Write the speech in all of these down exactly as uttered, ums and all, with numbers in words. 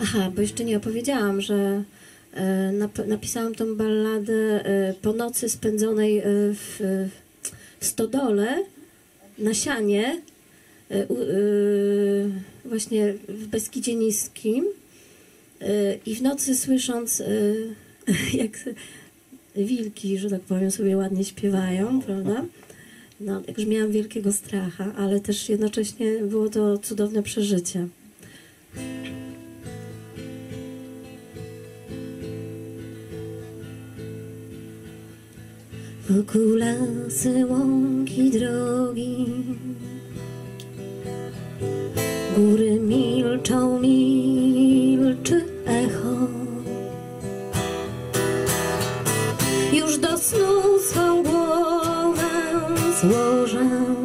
Aha, bo jeszcze nie opowiedziałam, że e, nap napisałam tą balladę e, po nocy spędzonej e, w, w stodole na sianie, e, u, e, właśnie w Beskidzie Niskim e, i w nocy słysząc, e, jak wilki, że tak powiem, sobie ładnie śpiewają, prawda? No, już miałam wielkiego stracha, ale też jednocześnie było to cudowne przeżycie. Wokół lasy, łąki, drogi, góry milczą, milczy echo. Już do snu swą głowę złożę,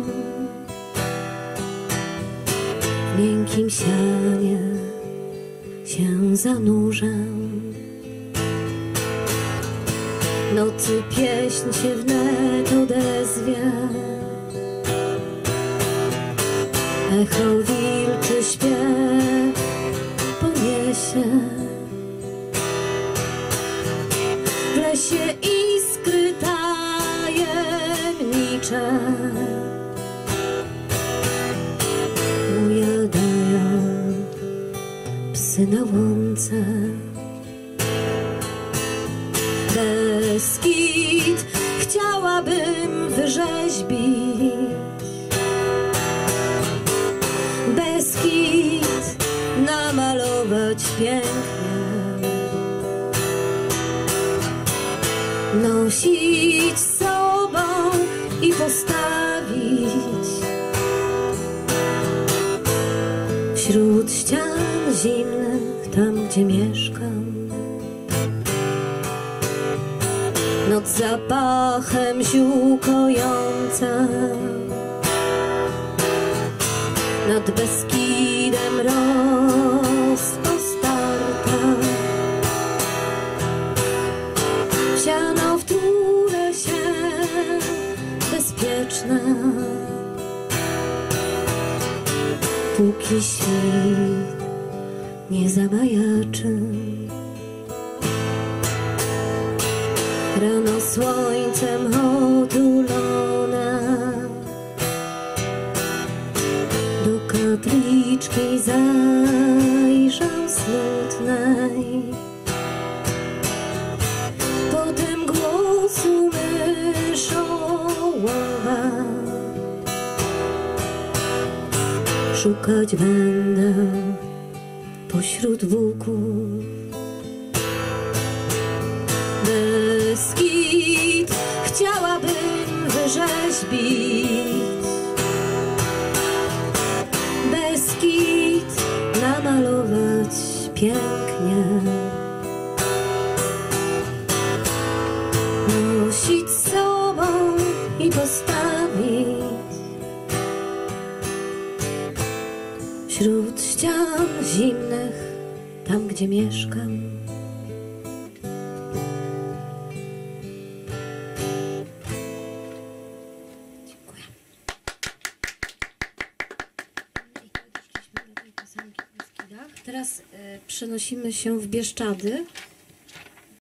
w miękkim sianie się zanurzę. Nocy pieśń się wnet odezwie, echo wilczy śpiew poniesie. W lesie iskry tajemnicze ujadają psy na łące. Beskid chciałabym wyrzeźbić, Beskid namalować pięknie, nosić z sobą i postawić wśród ścian zimnych, tam gdzie mieszkam. Noc zapachem ziół kojąca, nad Beskidem rozpostarta. Wsiano wtórę się bezpieczna, póki świt nie zamajaczy. Rano słońcem otulona, do kapliczki zajrzał smutnej. Potem głosu myszołowa, szukać będę pośród włóków. Beskid chciałabym wyrzeźbić, Beskid namalować pięknie, nosić z sobą i postawić wśród ścian zimnych, tam gdzie mieszkam. Teraz y, przenosimy się w Bieszczady.